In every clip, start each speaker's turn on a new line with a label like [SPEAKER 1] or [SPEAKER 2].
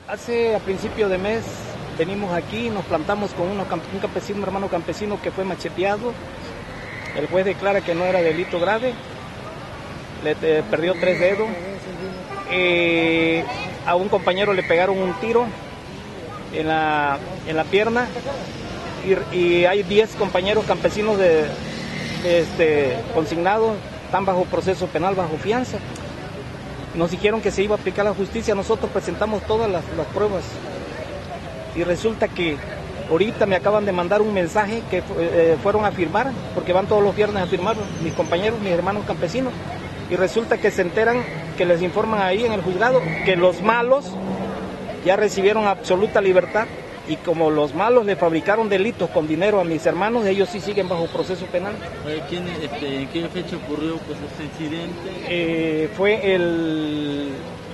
[SPEAKER 1] Hace a principio de mes venimos aquí, nos plantamos con un campesino, un hermano campesino que fue macheteado. El juez declara que no era delito grave, perdió 3 dedos. A un compañero le pegaron un tiro en la pierna y hay 10 compañeros campesinos consignados, están bajo proceso penal, bajo fianza. Nos dijeron que se iba a aplicar la justicia, nosotros presentamos todas las pruebas y resulta que ahorita me acaban de mandar un mensaje que fueron a firmar, porque van todos los viernes a firmar mis compañeros, mis hermanos campesinos, y resulta que se enteran, que les informan ahí en el juzgado, que los malos ya recibieron absoluta libertad, y como los malos le fabricaron delitos con dinero a mis hermanos, ellos sí siguen bajo proceso penal.
[SPEAKER 2] ¿En qué fecha ocurrió este incidente?
[SPEAKER 1] Fue el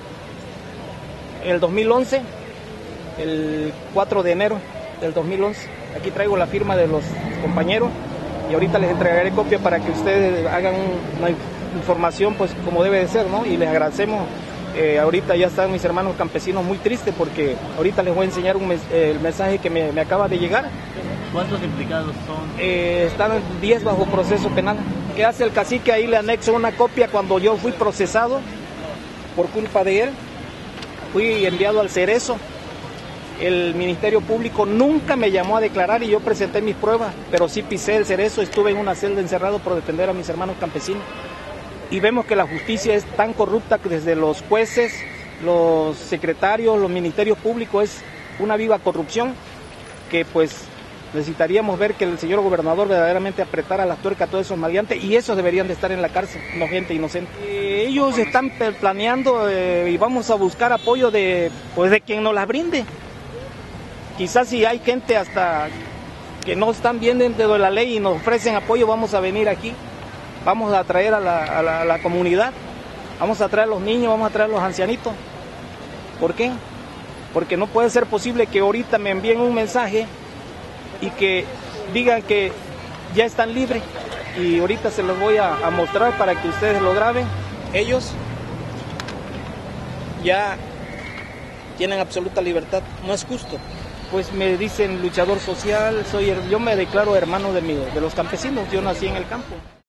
[SPEAKER 1] 2011, el 4 de enero del 2011. Aquí traigo la firma de los compañeros y ahorita les entregaré copia para que ustedes hagan una información pues como debe de ser, ¿no? Y les agradecemos. Ahorita ya están mis hermanos campesinos muy tristes porque ahorita les voy a enseñar el mensaje que me acaba de llegar.
[SPEAKER 2] ¿Cuántos implicados son?
[SPEAKER 1] Están 10 bajo proceso penal. ¿Qué hace el cacique? Ahí le anexo una copia cuando yo fui procesado por culpa de él. Fui enviado al Cerezo. El Ministerio Público nunca me llamó a declarar y yo presenté mis pruebas, pero sí pisé el Cerezo, estuve en una celda encerrado por defender a mis hermanos campesinos. Y vemos que la justicia es tan corrupta que desde los jueces, los secretarios, los ministerios públicos, es una viva corrupción que pues necesitaríamos ver que el señor gobernador verdaderamente apretara las tuercas a todos esos maleantes y esos deberían de estar en la cárcel, no gente inocente. Ellos están planeando y vamos a buscar apoyo de quien nos las brinde. Quizás si hay gente hasta que no están bien dentro de la ley y nos ofrecen apoyo, vamos a venir aquí. Vamos a traer a la comunidad, vamos a traer a los niños, vamos a traer a los ancianitos. ¿Por qué? Porque no puede ser posible que ahorita me envíen un mensaje y que digan que ya están libres. Y ahorita se los voy a mostrar para que ustedes lo graben. Ellos ya tienen absoluta libertad, no es justo. Pues me dicen luchador social, yo me declaro hermano de los campesinos, yo nací en el campo.